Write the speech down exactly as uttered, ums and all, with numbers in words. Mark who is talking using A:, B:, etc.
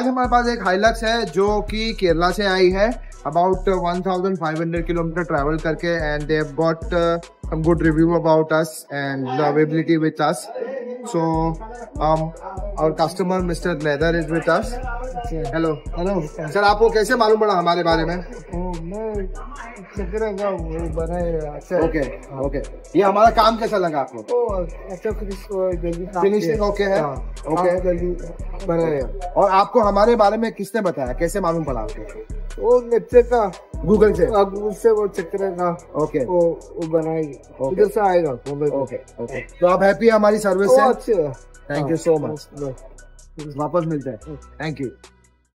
A: आज हमारे पास एक हाइलक्स है जो कि केरला से आई है, about one thousand five hundred kilometre travel करके, and they have got some good review about us and the availability with us. So um, our customer Mister Leather is with us. Hello.
B: Hello
A: sir, आपको कैसे मालूम पड़ा हमारे बारे में?
B: मैं चक्र का वो बनाए. अच्छा
A: ओके ओके. ये हमारा काम कैसा लगा आपको?
B: ओ अच्छा जल्दी
A: फिनिशिंग ओके है? ओके
B: जल्दी बनाए.
A: और आपको हमारे बारे में किसने बताया, कैसे मालूम पड़ा आपको?
B: वो नीचे का
A: गूगल से.
B: गूगल से वो चक्र का
A: ओके
B: वो वो बनाएगी, उधर से आएगा.
A: Okay okay. तो आप हैप्पी है हमारी सर्विस से?
B: अच्छा,
A: थैंक यू सो मच. वापस मिलते हैं. Thank you.